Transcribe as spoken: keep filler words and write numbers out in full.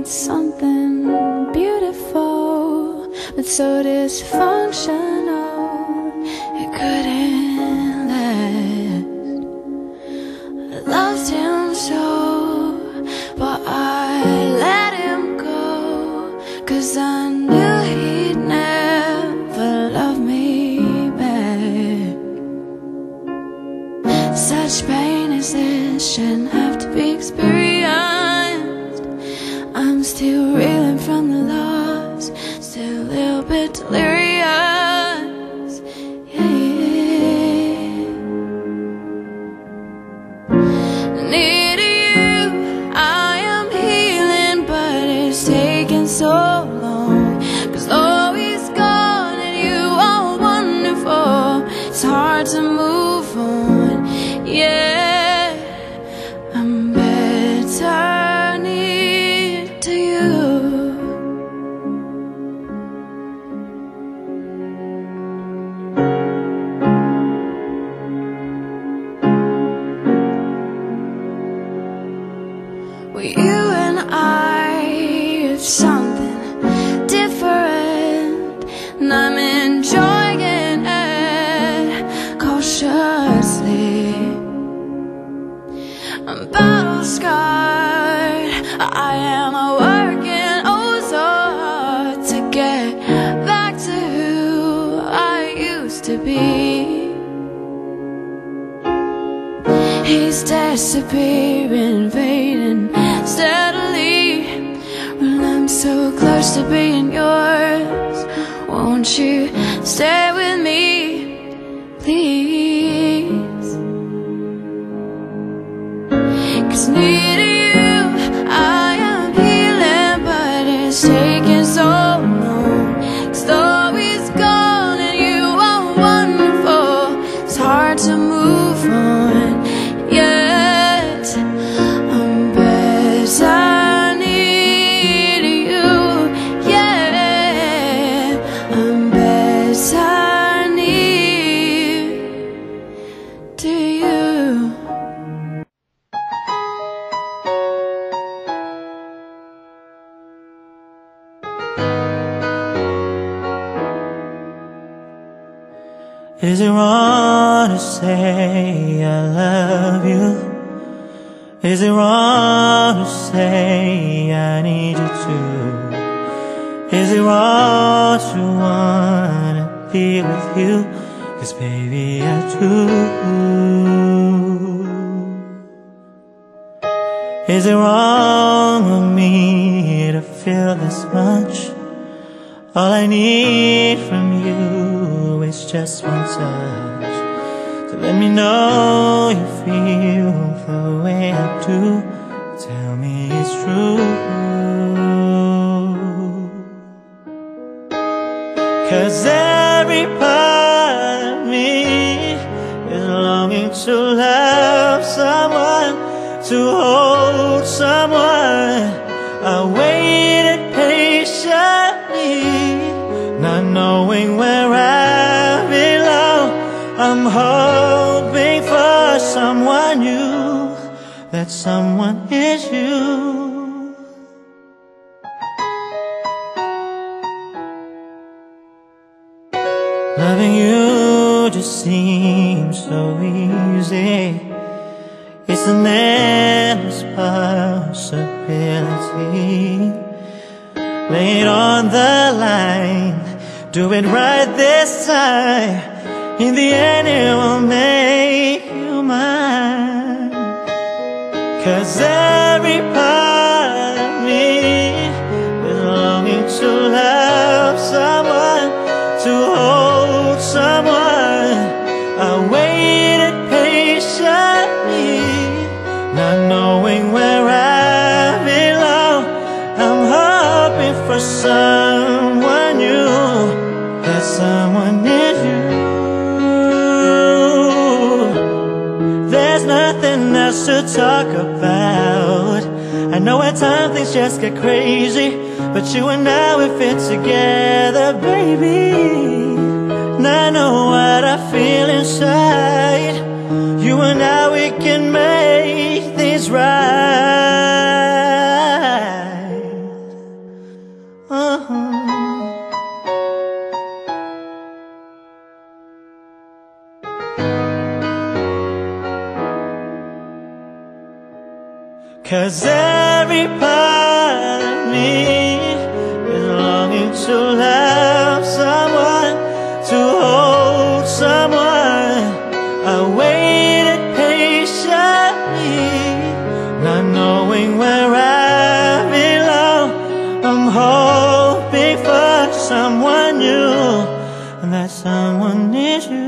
something beautiful, but so dysfunctional it couldn't last. I loved him so, but I let him go, 'cause I knew he'd never love me back. Such pain as this shouldn't have to be experienced. I'm still reeling from the loss, still a little bit delirious, yeah. Near to you, I am healing, but it's taking so long, 'cause though he's gone and you are wonderful, it's hard to move on, yeah. I'm better near to you. Well, you and I have something different, and I'm enjoying it cautiously. I'm battle scarred, I am working oh so hard to get back to who I used to be. He's disappearing, fading steadily. Well, I'm so close to being yours. Won't you stay with me, please? 'Cause near to you, I am healing, but it's taking so long. 'Cause though he's gone and you are wonderful, it's hard to move on, yet I'm better near to you, yeah. I'm better near to you. Is it wrong to say I love you? Is it wrong to say I need you too? Is it wrong to wanna be with you? 'Cause baby I do. Is it wrong of me to feel this much? All I need from you is just one touch, to let me know you feel the way I do. Tell me it's true. 'Cause every part of me is longing to love someone, to hold someone. I waited patiently, not knowing where I belong. I'm hoping for someone new, that someone is you. Loving you just seems so easy. It's an endless possibility. Lay it on the line, do it right this time. In the end it will make you mine. 'Cause every part of me is longing to love someone, to hold someone. I waited patiently, not knowing where I belong. I'm hoping for someone new, that someone is you. There's nothing else to talk about. I know at times things just get crazy, but you and I, we fit together, baby. And I know what I feel inside. You and I, we can make things right. 'cause every part of me is longing to love someone, to hold someone. I waited patiently, not knowing where I belong. I'm hoping for someone new, and that someone is you.